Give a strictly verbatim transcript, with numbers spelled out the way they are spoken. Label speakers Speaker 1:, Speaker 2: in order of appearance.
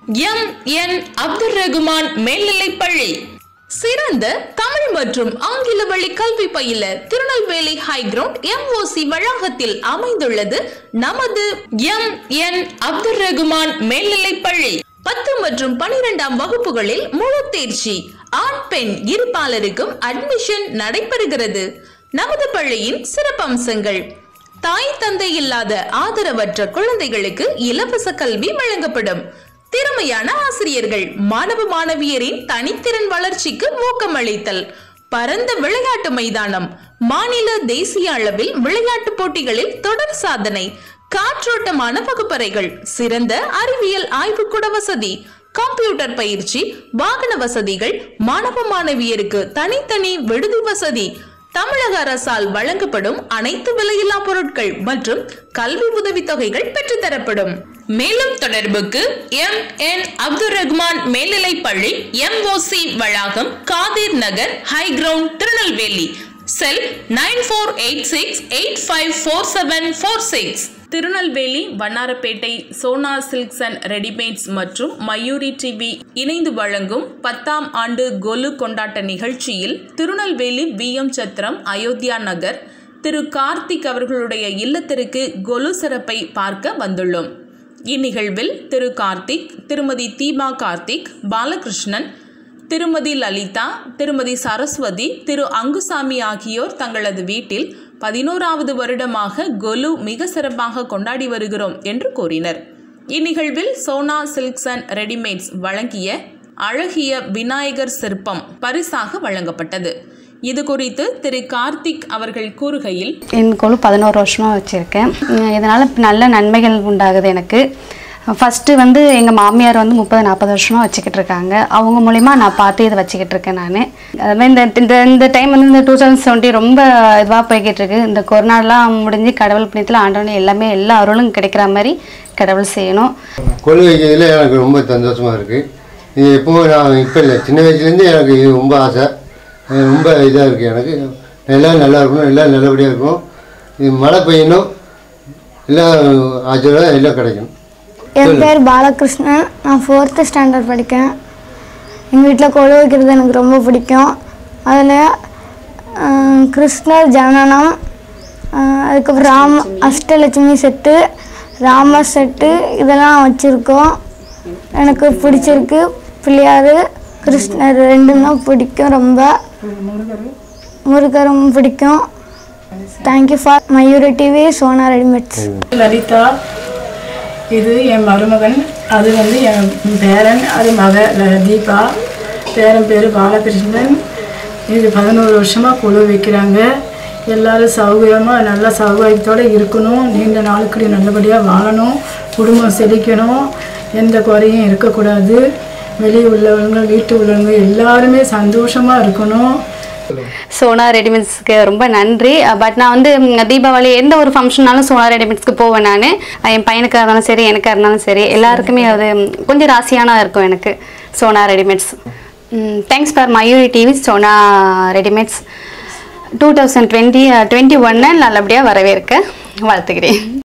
Speaker 1: M N Abdul Rahman மேல்நிலைப்பள்ளி. சிறந்த தமிழ் மற்றும் ஆங்கில வழி கல்வி பயில Tirunelveli high ground M O C வளாகத்தில் அமைந்துள்ளது நமது எம் என் அப்துல் ரகுமான் மேல்நிலைப்பள்ளி. பத்து மற்றும் பனிரெண்டாம் வகுப்புகளில் முழு தேர்ச்சி, ஆண் பெண் இருபாலருக்கும் அட்மிஷன் நடைபெறுகிறது. நமது பள்ளியின் சிறப்பம்சங்கள்: தாய் தந்தை இல்லாத ஆதரவற்ற குழந்தைகளுக்கு இலவச கல்வி வழங்கப்படும். திறமையான ஆசிரியர்கள், மாணவ மாணவியரின் தனித்திறன் வளர்ச்சிக்கு ஊக்கமளித்தல். பரந்த விளையாட்டு மைதானம், மாநில தேசிய அளவில் விளையாட்டு போட்டிகளில் தொடர் சாதனை. காற்றோட்டமான வகுப்பறைகள், சிறந்த அறிவியல் ஆய்வுக்கூட வசதி, கம்ப்யூட்டர் பயிற்சி, வாகன வசதிகள், மாணவ மாணவியருக்கு தனித்தனி விடுதி வசதி. தமிழக அரசால் வழங்கப்படும் அனைத்து விலையில்லா பொருட்கள் மற்றும் கல்வி உதவி தொகைகள் பெற்றுத்தரப்படும். மேலும் தொடர்புக்கு எம் என் அப்துல் ரகுமான் மேல்நிலைப்பள்ளி, எம் ஓ சி வளாகம், Kadhir Nagar, high ground, Tirunelveli. Cell nine four eight six eight five four seven four six. Tirunelveli Vannarapettai Sona silks and readymades மற்றும் மயூரி டிவி இணைந்து வழங்கும் பத்தாம் ஆண்டு கொலு கொண்டாட்ட நிகழ்ச்சியில் திருநெல்வேலி வி எம் சத்திரம் அயோத்தியா நகர் திரு கார்த்திக் அவர்களுடைய இல்லத்திற்கு கொலு சிறப்பை பார்க்க வந்துள்ளோம். இந்நிகழ்வில் திரு கார்த்திக், திருமதி தீபா கார்த்திக், பாலகிருஷ்ணன், திருமதி லலிதா, திருமதி சரஸ்வதி, திரு அங்குசாமி ஆகியோர் தங்களது வீட்டில் பதினோராவது வருடமாக கொலு மிக சிறப்பாக கொண்டாடி வருகிறோம் என்று கூறினர். இந்நிகழ்வில் சோனா சில்க்ஸ் அண்ட் ரெடிமேட்ஸ் வழங்கிய அழகிய விநாயகர் சிற்பம் பரிசாக வழங்கப்பட்டது. இது குறித்து திரு கார்த்திக் அவர்கள் கூறுகையில்,
Speaker 2: என் கொலு பதினோரு வருஷமாக வச்சுருக்கேன். இதனால் நல்ல நன்மைகள் உண்டாகுது எனக்கு. ஃபஸ்ட்டு வந்து எங்கள் மாமியார் வந்து முப்பது நாற்பது வருஷமாக வச்சுக்கிட்டு இருக்காங்க. அவங்க மூலிமா நான் பார்த்து இதை வச்சுக்கிட்டு இருக்கேன். நான் அதுமாதிரி இந்த இந்த இந்த டைம் வந்து இந்த டூ தௌசண்ட் செவன்ட்டி ரொம்ப இதுவாக போய்கிட்டு இருக்கு. இந்த கொரோனாலாம் முடிஞ்சு கடவுள் புண்ணியத்தில் ஆண்டவனே எல்லாமே எல்லா அருளும் கிடைக்கிற மாதிரி கடவுள் செய்யணும்.
Speaker 3: கொலு வைக்கிறதுல எனக்கு ரொம்ப சந்தோஷமாக இருக்குது. இது எப்போவும் நான் இப்போ இல்லை, சின்ன வயசுலேருந்து எனக்கு இது ரொம்ப ஆசை, ரொம்ப இதாக இருக்குது. எனக்கு எல்லாம் நல்லா இருக்கணும், எல்லாம் நல்லபடியாக இருக்கணும். இது மழை பெய்யணும், எல்லாம் ஆச்சரியம் எல்லாம் கிடைக்கணும்.
Speaker 4: என் பேர் பாலகிருஷ்ணன். நான் ஃபோர்த்து ஸ்டாண்டர்ட் படிக்கேன். எங்கள் வீட்டில் கொலு வைக்கிறது எனக்கு ரொம்ப பிடிக்கும். அதில் கிருஷ்ணர் ஜனனம், அதுக்கப்புறம் ராம அஷ்டலட்சுமி செட்டு, ராமர் செட்டு இதெல்லாம் வச்சுருக்கோம். எனக்கு பிடிச்சிருக்கு. பிள்ளையார் கிருஷ்ணர் ரெண்டும் தான் பிடிக்கும். ரொம்ப முருகரும் பிடிக்கும். Thank you for Mayuri TV, Sona readymades.
Speaker 5: Lalitha, இது என் மருமகன், அது வந்து என் பேரன், அது மக தீபா, பேரன் பேர் பாலகிருஷ்ணன். இது பதினோரு வருஷமாக கொலு வைக்கிறாங்க. எல்லோரும் சௌகரியமாக நல்ல சௌகரியத்தோடு இருக்கணும், நீண்ட நாளுக்கு நல்லபடியாக வாழணும், குடும்பம் செழிக்கணும், எந்த குறையும் இருக்கக்கூடாது. வெளியே உள்ளவங்க வீட்டு உள்ளவங்க எல்லாருமே சந்தோஷமாக இருக்கணும்.
Speaker 2: சோனா ரெடிமேட்ஸ்க்கு ரொம்ப நன்றி. பட் நான் வந்து தீபாவளி எந்த ஒரு ஃபங்க்ஷன்னாலும் சோனா ரெடிமேட்ஸ்க்கு போவேன். நான் என் பையனுக்காக இருந்தாலும் சரி, எனக்காக இருந்தாலும் சரி, எல்லாருக்குமே அது கொஞ்சம் ராசியான இருக்கும் எனக்கு Sona readymades. Thanks for Mayuri TV, Sona readymades. Two thousand twenty twenty ஒன்னை நல்லபடியாக வரவேற்க வாழ்த்துக்கிறேன்.